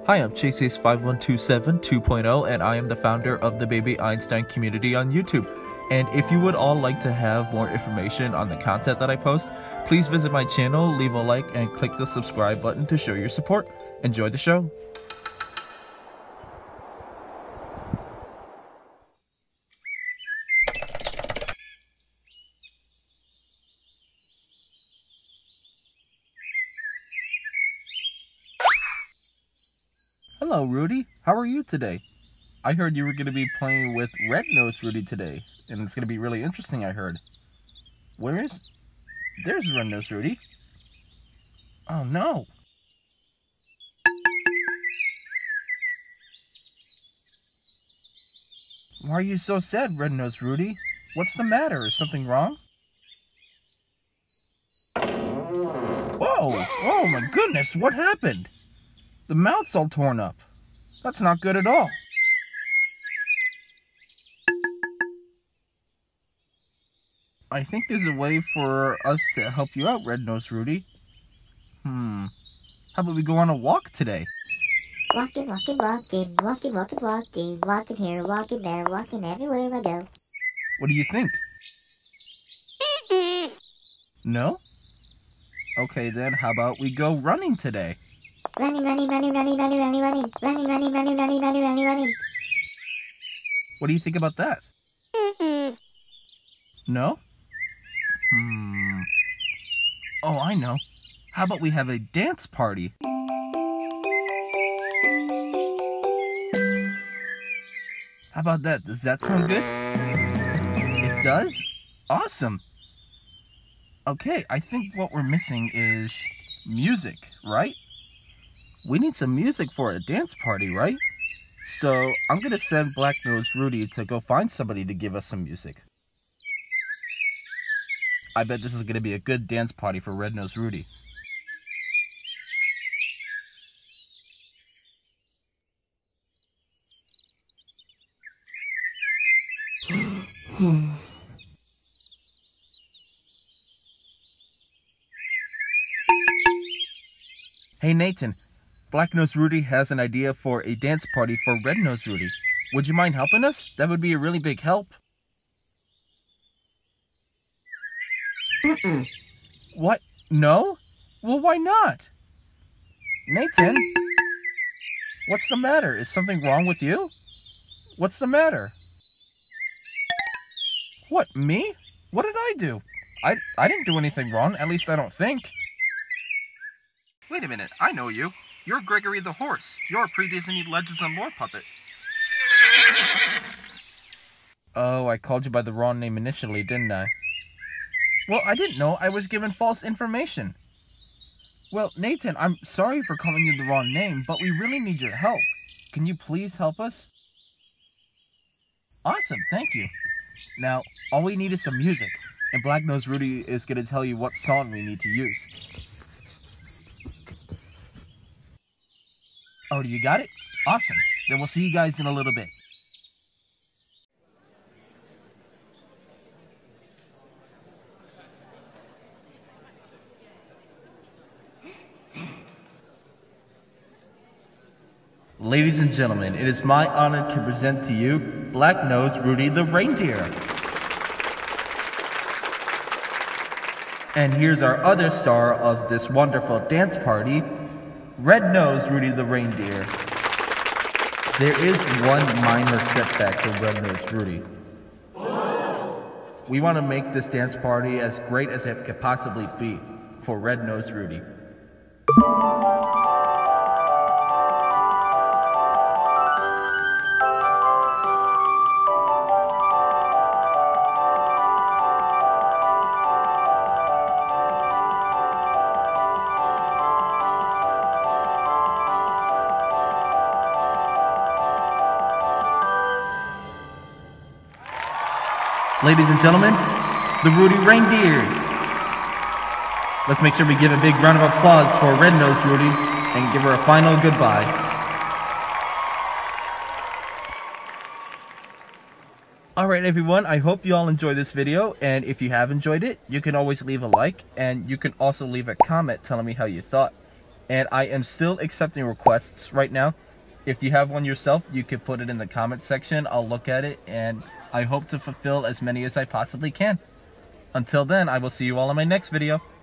Hi, I'm Chase5127 2.0, and I am the founder of the Baby Einstein community on YouTube. And if you would all like to have more information on the content that I post, please visit my channel, leave a like, and click the subscribe button to show your support. Enjoy the show. Hello, Rudy. How are you today? I heard you were going to be playing with Red-Nosed Rudy today, and it's going to be really interesting, I heard. There's Red-Nosed Rudy. Oh, no. Why are you so sad, Red-Nosed Rudy? What's the matter? Is something wrong? Whoa! Oh my goodness, what happened? The mouth's all torn up. That's not good at all. I think there's a way for us to help you out, Red-Nosed Rudy. How about we go on a walk today? Walking, walking, walking, walking, walking, walking, walking here, walking there, walking everywhere I go. What do you think? No? Okay then, how about we go running today? Running, running, running, running, running, running, running, running, running, running, running, running, running, running. What do you think about that? No? Oh, I know. How about we have a dance party? How about that? Does that sound good? It does? Awesome! Okay, I think what we're missing is music, right? We need some music for a dance party, right? So I'm gonna send Black-Nosed Rudy to go find somebody to give us some music. I bet this is gonna be a good dance party for Red-Nosed Rudy. Hey Nathan, Black-Nosed Rudy has an idea for a dance party for Red-Nosed Rudy. Would you mind helping us? That would be a really big help. What? No? Well, why not? Nathan? What's the matter? Is something wrong with you? What's the matter? What, me? What did I do? I didn't do anything wrong, at least I don't think. Wait a minute, I know you. You're Gregory the Horse. You're a pre-Disney Legends and Lore puppet. Oh, I called you by the wrong name initially, didn't I? Well, I didn't know. I was given false information. Well, Nathan, I'm sorry for calling you the wrong name, but we really need your help. Can you please help us? Awesome, thank you. Now, all we need is some music, and Black-Nosed Rudy is going to tell you what song we need to use. Oh, do you got it? Awesome. Then we'll see you guys in a little bit. Ladies and gentlemen, it is my honor to present to you Black-Nosed Rudy the Reindeer. And here's our other star of this wonderful dance party, Red-Nosed Rudy the Reindeer. There is one minor setback for Red-Nosed Rudy. We want to make this dance party as great as it could possibly be for Red-Nosed Rudy. Ladies and gentlemen, the Rudy Reindeers. Let's make sure we give a big round of applause for Red-Nosed Rudy and give her a final goodbye. Alright everyone, I hope you all enjoyed this video, and if you have enjoyed it, you can always leave a like, and you can also leave a comment telling me how you thought. And I am still accepting requests right now. If you have one yourself, you can put it in the comment section. I'll look at it, and I hope to fulfill as many as I possibly can. Until then, I will see you all in my next video.